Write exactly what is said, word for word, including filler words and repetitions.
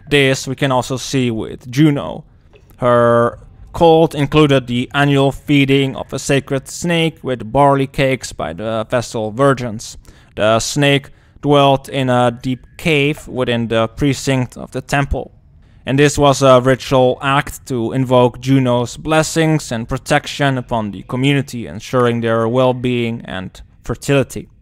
This we can also see with Juno. Her cult included the annual feeding of a sacred snake with barley cakes by the Vestal virgins. The snake dwelt in a deep cave within the precinct of the temple. And this was a ritual act to invoke Juno's blessings and protection upon the community, ensuring their well-being and fertility.